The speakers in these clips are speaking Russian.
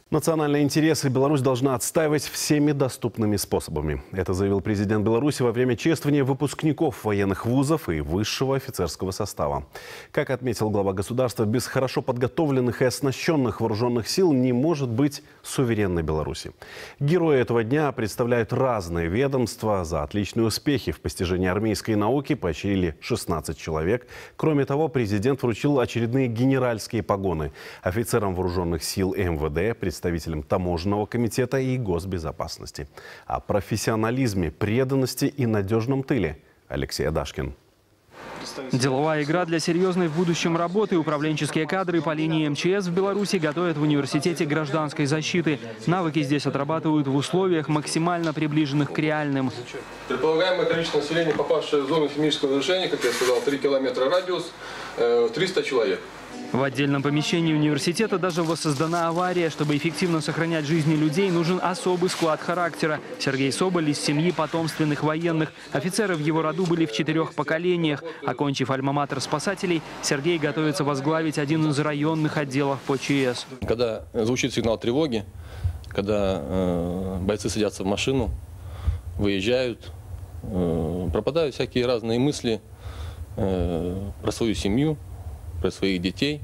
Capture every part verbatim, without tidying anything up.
Национальные интересы Беларусь должна отстаивать всеми доступными способами. Это заявил президент Беларуси во время чествования выпускников военных вузов и высшего офицерского состава. Как отметил глава государства, без хорошо подготовленных и оснащенных вооруженных сил не может быть суверенной Беларуси. Герои этого дня представляют разные ведомства. За отличные успехи в постижении армейской науки поощрили шестнадцать человек. Кроме того, президент вручил очередные генеральские погоны офицерам вооруженных сил и эм вэ дэ, представителям Таможенного комитета и госбезопасности. О профессионализме, преданности и надежном тыле Алексей Адашкин. Деловая игра для серьезной в будущем работы. Управленческие кадры по линии эм че эс в Беларуси готовят в университете гражданской защиты. Навыки здесь отрабатывают в условиях, максимально приближенных к реальным. Предполагаемое количество населения, попавшее в зону химического разрушения, как я сказал, три километра радиус, триста человек. В отдельном помещении университета даже воссоздана авария. Чтобы эффективно сохранять жизни людей, нужен особый склад характера. Сергей Соболь из семьи потомственных военных. Офицеры в его роду были в четырех поколениях. Окончив альма-матер спасателей, Сергей готовится возглавить один из районных отделов по че эс. Когда звучит сигнал тревоги, когда э, бойцы садятся в машину, выезжают, э, пропадают всякие разные мысли э, про свою семью, про своих детей.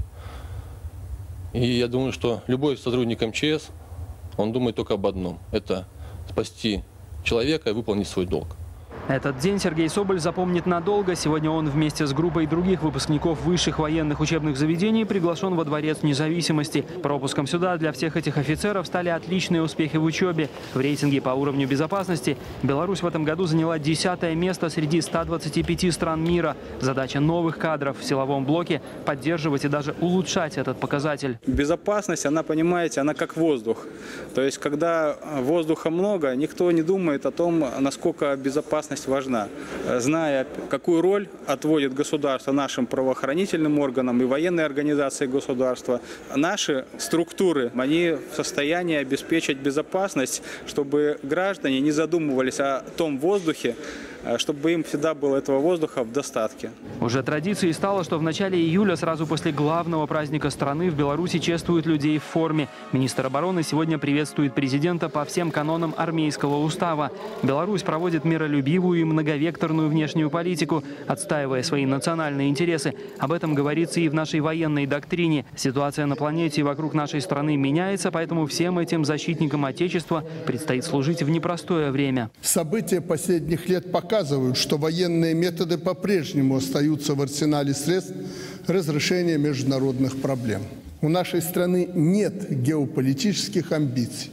И я думаю, что любой сотрудник эм че эс, он думает только об одном. Это спасти человека и выполнить свой долг. Этот день Сергей Соболь запомнит надолго. Сегодня он вместе с группой других выпускников высших военных учебных заведений приглашен во Дворец независимости. Пропуском сюда для всех этих офицеров стали отличные успехи в учебе. В рейтинге по уровню безопасности Беларусь в этом году заняла десятое место среди ста двадцати пяти стран мира. Задача новых кадров в силовом блоке – поддерживать и даже улучшать этот показатель. Безопасность, она, понимаете, она как воздух. То есть, когда воздуха много, никто не думает о том, насколько безопасность важна. Зная, какую роль отводит государство нашим правоохранительным органам и военной организации государства, наши структуры, они в состоянии обеспечить безопасность, чтобы граждане не задумывались о том воздухе, чтобы им всегда было этого воздуха в достатке. Уже традицией стало, что в начале июля, сразу после главного праздника страны, в Беларуси чествуют людей в форме. Министр обороны сегодня приветствует президента по всем канонам армейского устава. Беларусь проводит миролюбивую и многовекторную внешнюю политику, отстаивая свои национальные интересы. Об этом говорится и в нашей военной доктрине. Ситуация на планете и вокруг нашей страны меняется, поэтому всем этим защитникам Отечества предстоит служить в непростое время. События последних лет показывают, показывают, что военные методы по-прежнему остаются в арсенале средств разрешения международных проблем. У нашей страны нет геополитических амбиций.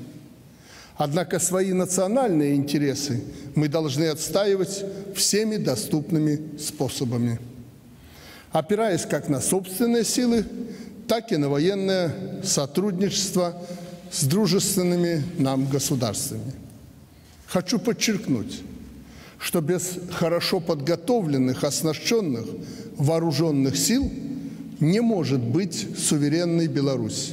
Однако свои национальные интересы мы должны отстаивать всеми доступными способами, опираясь как на собственные силы, так и на военное сотрудничество с дружественными нам государствами. Хочу подчеркнуть, что без хорошо подготовленных, оснащенных вооруженных сил не может быть суверенной Беларуси.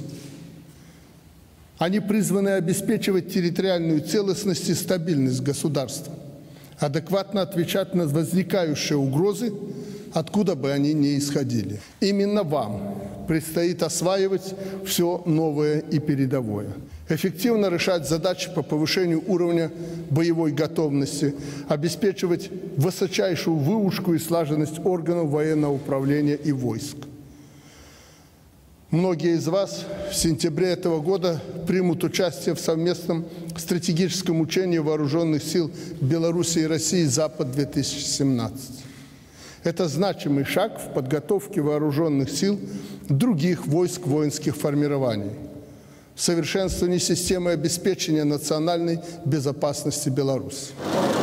Они призваны обеспечивать территориальную целостность и стабильность государства, адекватно отвечать на возникающие угрозы, откуда бы они ни исходили. Именно вам предстоит осваивать все новое и передовое, эффективно решать задачи по повышению уровня боевой готовности, обеспечивать высочайшую выучку и слаженность органов военного управления и войск. Многие из вас в сентябре этого года примут участие в совместном стратегическом учении вооруженных сил Беларуси и России «Запад-две тысячи семнадцать». Это значимый шаг в подготовке вооруженных сил других войск воинских формирований, совершенствовании системы обеспечения национальной безопасности Беларуси.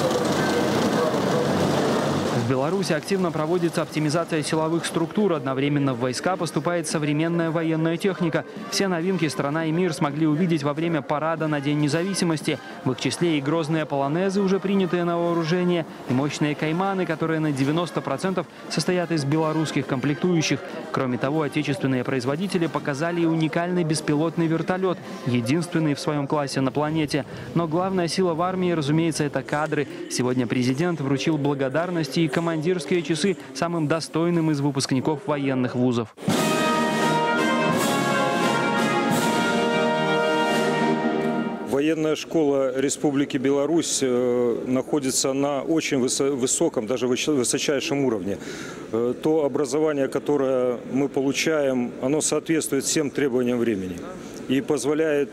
В Беларуси активно проводится оптимизация силовых структур. Одновременно в войска поступает современная военная техника. Все новинки страна и мир смогли увидеть во время парада на День независимости. В их числе и грозные полонезы, уже принятые на вооружение, и мощные кайманы, которые на девяносто процентов состоят из белорусских комплектующих. Кроме того, отечественные производители показали и уникальный беспилотный вертолет, единственный в своем классе на планете. Но главная сила в армии, разумеется, это кадры. Сегодня президент вручил благодарности и командирские часы самым достойным из выпускников военных вузов. Военная школа Республики Беларусь находится на очень высоком, даже высочайшем уровне. То образование, которое мы получаем, оно соответствует всем требованиям времени и позволяет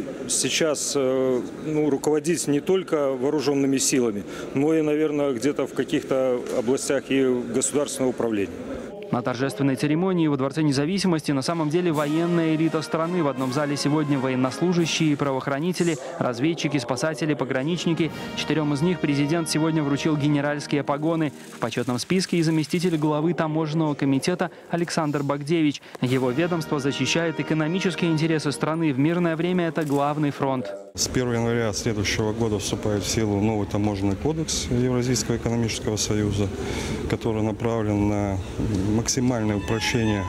сейчас ну, руководить не только вооруженными силами, но и, наверное, где-то в каких-то областях и государственного управления. На торжественной церемонии во Дворце независимости на самом деле военная элита страны. В одном зале сегодня военнослужащие, правоохранители, разведчики, спасатели, пограничники. Четырем из них президент сегодня вручил генеральские погоны. В почетном списке и заместитель главы таможенного комитета Александр Багдевич. Его ведомство защищает экономические интересы страны. В мирное время это главный фронт. С первого января следующего года вступает в силу новый таможенный кодекс Евразийского экономического союза, который направлен на максимальное упрощение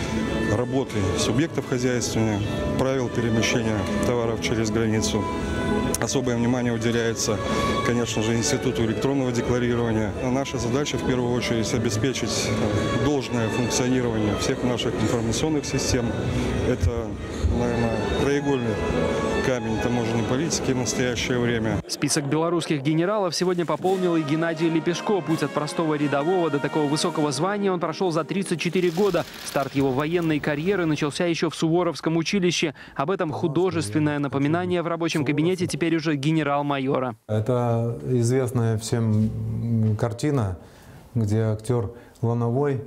работы субъектов хозяйствования, правил перемещения товаров через границу. Особое внимание уделяется, конечно же, институту электронного декларирования. Наша задача в первую очередь обеспечить должное функционирование всех наших информационных систем. Это, наверное, краеугольный камень таможенной политики в настоящее время. Список белорусских генералов сегодня пополнил и Геннадий Лепешко. Путь от простого рядового до такого высокого звания он прошел за тридцать четыре года. Старт его военной карьеры начался еще в Суворовском училище. Об этом художественное напоминание в рабочем кабинете теперь уже генерал-майора. Это известная всем картина, где актер Лановой,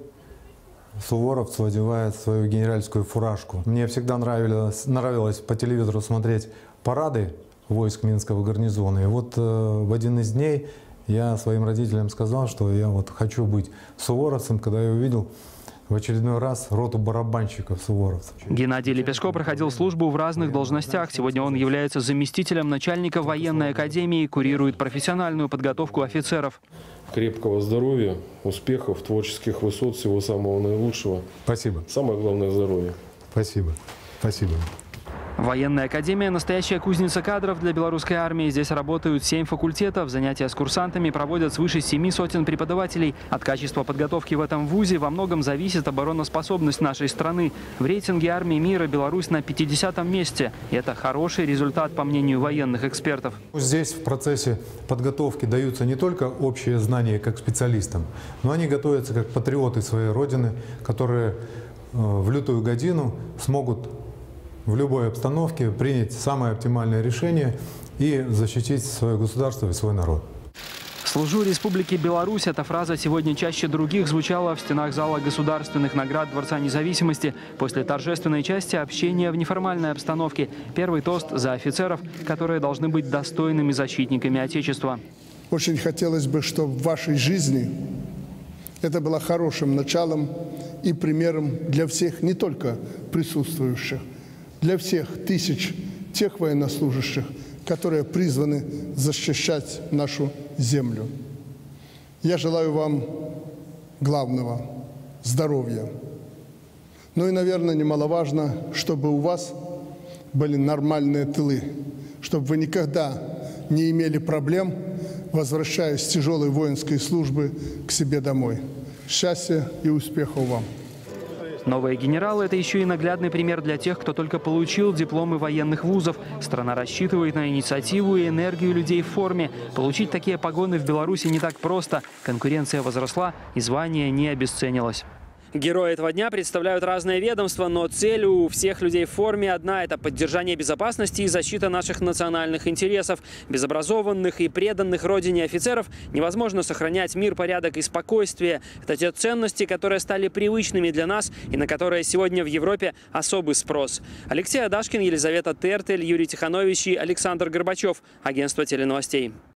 суворовцу, одевает свою генеральскую фуражку. Мне всегда нравилось, нравилось по телевизору смотреть парады войск Минского гарнизона. И вот э, в один из дней я своим родителям сказал, что я вот хочу быть суворовцем, когда я увидел в очередной раз роту барабанщиков суворовцев. Геннадий Лепешко проходил службу в разных должностях. Сегодня он является заместителем начальника военной академии, курирует профессиональную подготовку офицеров. Крепкого здоровья, успехов, творческих высот, всего самого наилучшего. Спасибо. Самое главное – здоровье. Спасибо. Спасибо. Военная академия – настоящая кузница кадров для белорусской армии. Здесь работают семь факультетов. Занятия с курсантами проводят свыше семи сотен преподавателей. От качества подготовки в этом вузе во многом зависит обороноспособность нашей страны. В рейтинге армии мира Беларусь на пятидесятом месте. И это хороший результат, по мнению военных экспертов. Здесь в процессе подготовки даются не только общие знания как специалистам, но они готовятся как патриоты своей родины, которые в лютую годину смогут в любой обстановке принять самое оптимальное решение и защитить свое государство и свой народ. «Служу Республике Беларусь» – эта фраза сегодня чаще других звучала в стенах зала государственных наград Дворца независимости. После торжественной части общения в неформальной обстановке. Первый тост за офицеров, которые должны быть достойными защитниками Отечества. Очень хотелось бы, чтобы в вашей жизни это было хорошим началом и примером для всех, не только присутствующих, для всех тысяч тех военнослужащих, которые призваны защищать нашу землю. Я желаю вам главного – здоровья. Ну и, наверное, немаловажно, чтобы у вас были нормальные тылы, чтобы вы никогда не имели проблем, возвращаясь с тяжелой воинской службы к себе домой. Счастья и успехов вам! Новые генералы – это еще и наглядный пример для тех, кто только получил дипломы военных вузов. Страна рассчитывает на инициативу и энергию людей в форме. Получить такие погоны в Беларуси не так просто. Конкуренция возросла, и звание не обесценилось. Герои этого дня представляют разные ведомства, но цель у всех людей в форме одна – это поддержание безопасности и защита наших национальных интересов. Без образованных и преданных родине офицеров невозможно сохранять мир, порядок и спокойствие. Это те ценности, которые стали привычными для нас и на которые сегодня в Европе особый спрос. Алексей Адашкин, Елизавета Тертель, Юрий Тиханович и Александр Горбачев. Агентство теленовостей.